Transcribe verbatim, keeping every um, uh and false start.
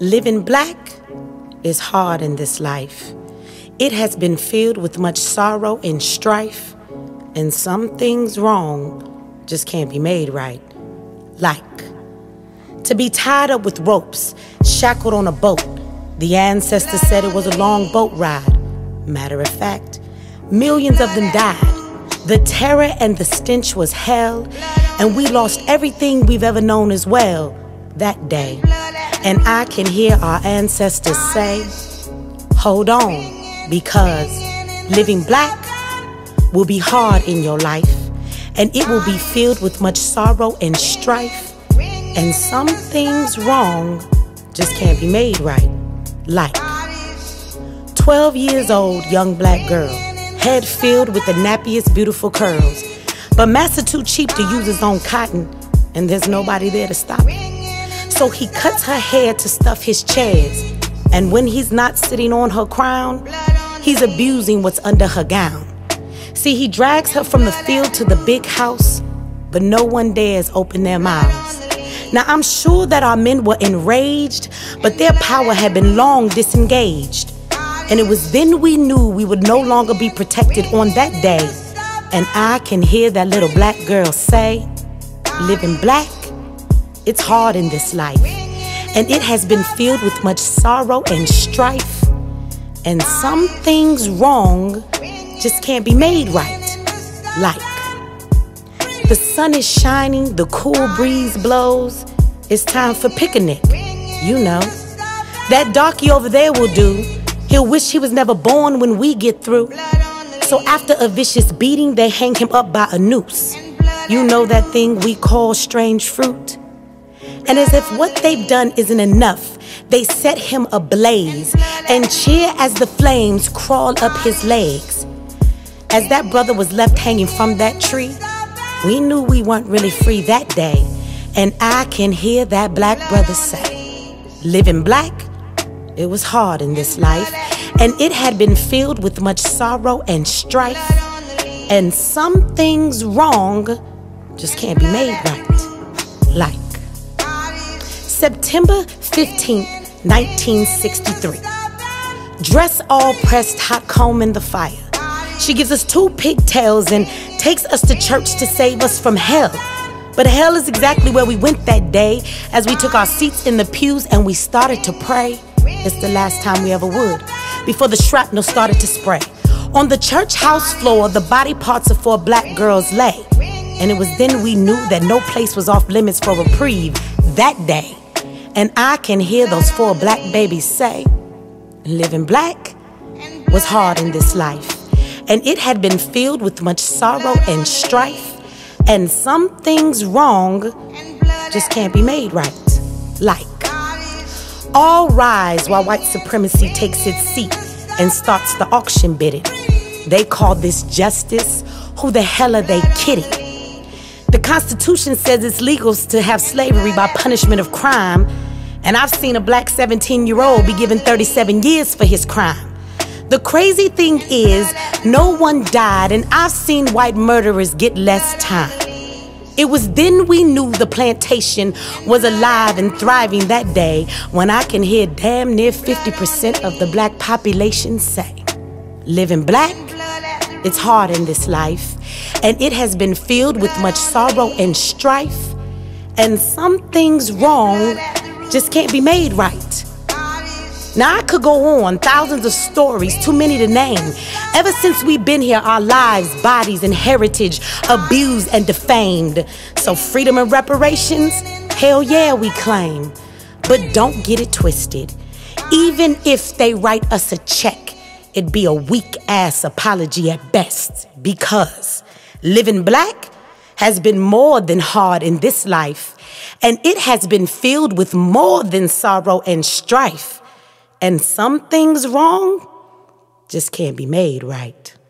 Living black is hard in this life. It has been filled with much sorrow and strife, and some things wrong just can't be made right. Like, to be tied up with ropes, shackled on a boat. The ancestors said it was a long boat ride. Matter of fact, millions of them died. The terror and the stench was hell, and we lost everything we've ever known as well that day. And I can hear our ancestors say, hold on, because living black will be hard in your life, and it will be filled with much sorrow and strife, and some things wrong just can't be made right. Like, twelve years old young black girl, head filled with the nappiest beautiful curls, but master too cheap to use his own cotton, and there's nobody there to stop him. So he cuts her hair to stuff his chairs, and when he's not sitting on her crown, he's abusing what's under her gown. See, he drags her from the field to the big house, but no one dares open their mouths. Now, I'm sure that our men were enraged, but their power had been long disengaged. And it was then we knew we would no longer be protected on that day. And I can hear that little black girl say, living black, it's hard in this life. And it has been filled with much sorrow and strife. And some things wrong just can't be made right. Like, the sun is shining, the cool breeze blows. It's time for picnic, you know. That darky over there will do. He'll wish he was never born when we get through. So after a vicious beating, they hang him up by a noose. You know that thing we call strange fruit? And as if what they've done isn't enough, they set him ablaze and cheer as the flames crawl up his legs. As that brother was left hanging from that tree, we knew we weren't really free that day. And I can hear that black brother say, living black, it was hard in this life, and it had been filled with much sorrow and strife, and some things wrong just can't be made right. Like, September fifteenth, nineteen sixty-three. Dress all pressed, hot comb in the fire. She gives us two pigtails and takes us to church to save us from hell. But hell is exactly where we went that day as we took our seats in the pews and we started to pray. It's the last time we ever would, before the shrapnel started to spray. On the church house floor, the body parts of four black girls lay. And it was then we knew that no place was off limits for reprieve that day. And I can hear those four black babies say, living black was hard in this life. And it had been filled with much sorrow and strife. And some things wrong just can't be made right. Like, all rise while white supremacy takes its seat and starts the auction bidding. They call this justice. Who the hell are they kidding? The Constitution says it's legal to have slavery by punishment of crime, and I've seen a black seventeen-year-old be given thirty-seven years for his crime. The crazy thing is, no one died, and I've seen white murderers get less time. It was then we knew the plantation was alive and thriving that day, when I can hear damn near fifty percent of the black population say, living black, it's hard in this life, and it has been filled with much sorrow and strife, and some things wrong just can't be made right. Now, I could go on, thousands of stories, too many to name. Ever since we've been here, our lives, bodies, and heritage abused and defamed. So freedom and reparations, hell yeah, we claim. But don't get it twisted. Even if they write us a check, it'd be a weak-ass apology at best. Because living black has been more than hard in this life. And it has been filled with more than sorrow and strife. And some things wrong just can't be made right.